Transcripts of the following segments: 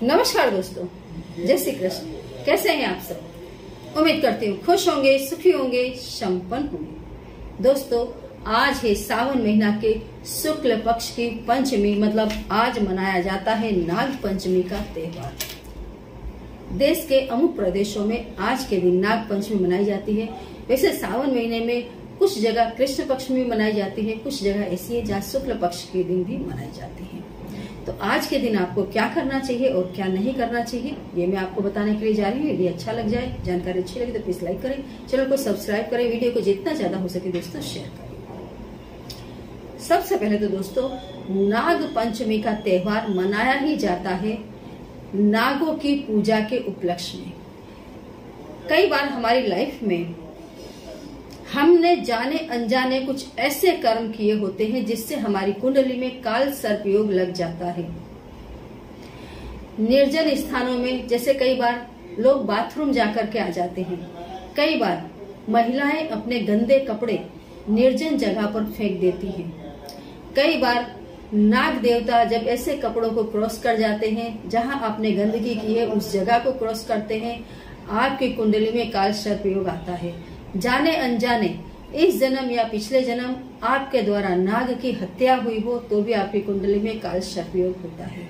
नमस्कार दोस्तों, जय श्री कृष्ण। कैसे हैं आप सब? उम्मीद करती हूँ खुश होंगे, सुखी होंगे, संपन्न होंगे। दोस्तों, आज है सावन महीना के शुक्ल पक्ष की पंचमी, मतलब आज मनाया जाता है नाग पंचमी का त्योहार। देश के अमुक प्रदेशों में आज के दिन नाग पंचमी मनाई जाती है। वैसे सावन महीने में कुछ जगह कृष्ण पक्ष में मनाई जाती है, कुछ जगह ऐसी है जहाँ शुक्ल पक्ष के दिन भी मनाई जाती है। तो आज के दिन आपको क्या करना चाहिए और क्या नहीं करना चाहिए, ये मैं आपको बताने के लिए जा रही हूँ। वीडियो अच्छा लग जाए, जानकारी अच्छी लगे तो प्लीज लाइक करें, चैनल को सब्सक्राइब करें, वीडियो को जितना ज्यादा हो सके दोस्तों शेयर करें। सबसे पहले तो दोस्तों, नाग पंचमी का त्योहार मनाया ही जाता है नागों की पूजा के उपलक्ष्य में। कई बार हमारी लाइफ में हमने जाने अनजाने कुछ ऐसे कर्म किए होते हैं जिससे हमारी कुंडली में काल सर्प योग लग जाता है। निर्जन स्थानों में, जैसे कई बार लोग बाथरूम जाकर के आ जाते हैं, कई बार महिलाएं अपने गंदे कपड़े निर्जन जगह पर फेंक देती हैं, कई बार नाग देवता जब ऐसे कपड़ों को क्रॉस कर जाते हैं जहां आपने गंदगी की है उस जगह को क्रॉस करते हैं, आपकी कुंडली में काल सर्प योग आता है। जाने अनजाने इस जन्म या पिछले जन्म आपके द्वारा नाग की हत्या हुई हो तो भी आपकी कुंडली में काल सर्प योग होता है।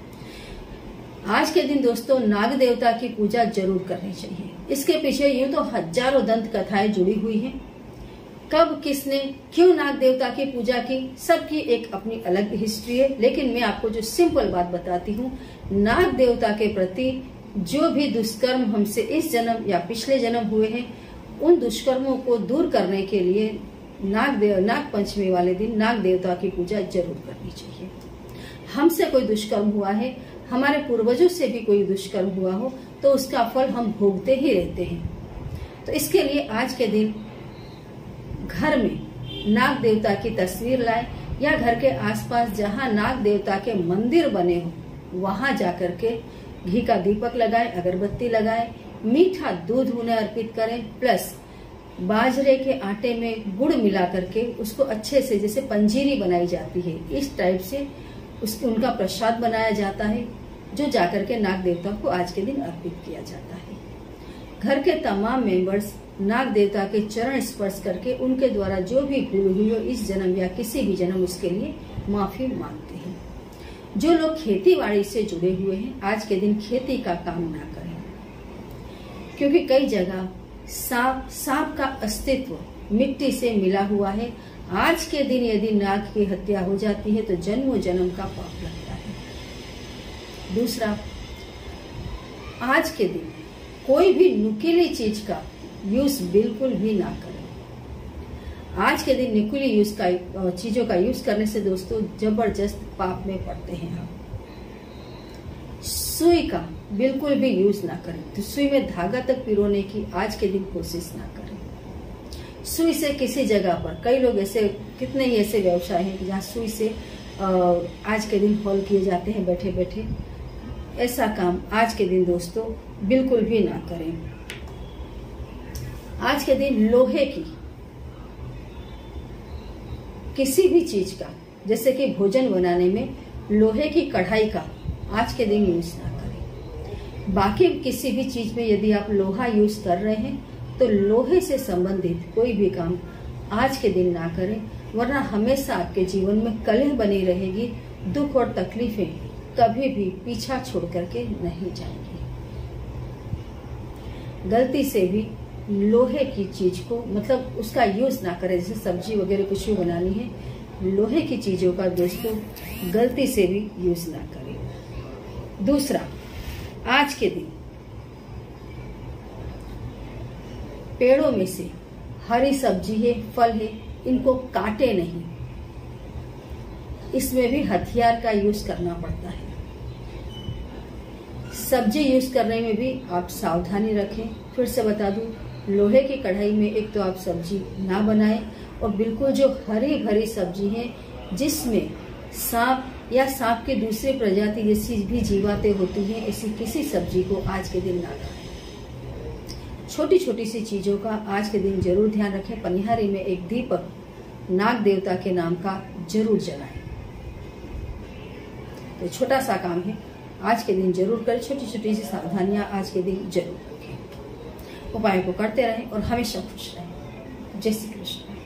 आज के दिन दोस्तों नाग देवता की पूजा जरूर करनी चाहिए। इसके पीछे यूं तो हजारों दंत कथाएं जुड़ी हुई हैं। कब किसने क्यों नाग देवता की पूजा की, सबकी एक अपनी अलग हिस्ट्री है। लेकिन मैं आपको जो सिंपल बात बताती हूँ, नाग देवता के प्रति जो भी दुष्कर्म हमसे इस जन्म या पिछले जन्म हुए हैं, उन दुष्कर्मों को दूर करने के लिए नाग पंचमी वाले दिन नाग देवता की पूजा जरूर करनी चाहिए। हमसे कोई दुष्कर्म हुआ है, हमारे पूर्वजों से भी कोई दुष्कर्म हुआ हो तो उसका फल हम भोगते ही रहते हैं। तो इसके लिए आज के दिन घर में नाग देवता की तस्वीर लाएं या घर के आसपास जहां नाग देवता के मंदिर बने हो वहां जाकर के घी का दीपक लगाएं, अगरबत्ती लगाएं, मीठा दूध उन्हें अर्पित करें, प्लस बाजरे के आटे में गुड़ मिला करके उसको अच्छे से, जैसे पंजीरी बनाई जाती है इस टाइप से उनका प्रसाद बनाया जाता है, जो जाकर के नाग देवता को आज के दिन अर्पित किया जाता है। घर के तमाम मेंबर्स नाग देवता के चरण स्पर्श करके उनके द्वारा जो भी भूल हुई हो इस जन्म या किसी भी जन्म, उसके लिए माफी मांगते हैं। जो लोग खेती बाड़ी से जुड़े हुए हैं आज के दिन खेती का काम ना करें, क्योंकि कई जगह सांप का अस्तित्व मिट्टी से मिला हुआ है। आज के दिन यदि नाग की हत्या हो जाती है तो जन्मों जन्म का पाप लगता है। दूसरा, आज के दिन कोई भी नुकीली चीज का यूज बिल्कुल भी ना करें। आज के दिन नुकीली चीजों का यूज करने से दोस्तों जबरदस्त पाप में पड़ते हैं हम। सुई का बिल्कुल भी यूज ना करें, तो सुई में धागा तक पिरोने की आज के दिन कोशिश ना करें। सुई से किसी जगह पर, कई लोग ऐसे, कितने ही ऐसे व्यवसाय हैं जहाँ सुई से आज के दिन हॉल किए जाते हैं बैठे बैठे। ऐसा काम आज के दिन दोस्तों बिल्कुल भी ना करें। आज के दिन लोहे की किसी भी चीज का, जैसे कि भोजन बनाने में लोहे की कढ़ाई का आज के दिन यूज ना करें। बाकी किसी भी चीज में यदि आप लोहा यूज कर रहे हैं तो लोहे से संबंधित कोई भी काम आज के दिन ना करें, वरना हमेशा आपके जीवन में कलह बनी रहेगी। दुख और तकलीफें कभी भी पीछा छोड़ करके नहीं जाएंगी। गलती से भी लोहे की चीज को, मतलब उसका यूज ना करें। जैसे सब्जी वगैरह कुछ भी बनानी है, लोहे की चीजों का दोस्तों गलती से भी यूज ना करें। दूसरा, आज के दिन पेड़ों में से हरी सब्जी है, फल है, इनको काटे नहीं। इसमें भी हथियार का यूज करना पड़ता है। सब्जी यूज करने में भी आप सावधानी रखें। फिर से बता दूं, लोहे की कढ़ाई में एक तो आप सब्जी ना बनाएं, और बिल्कुल जो हरी भरी सब्जी है जिसमें सांप या सांप की दूसरी प्रजाति जैसी भी जीवातें होती हैं, ऐसी किसी सब्जी को आज के दिन ना खाएं। छोटी छोटी सी चीजों का आज के दिन जरूर ध्यान रखें। पनिहारी में एक दीपक नाग देवता के नाम का जरूर जलाएं। तो छोटा सा काम है, आज के दिन जरूर करें, छोटी छोटी सी सावधानियां आज के दिन जरूर रखें। उपाय को करते रहें और हमेशा खुश रहें। जय श्री कृष्ण।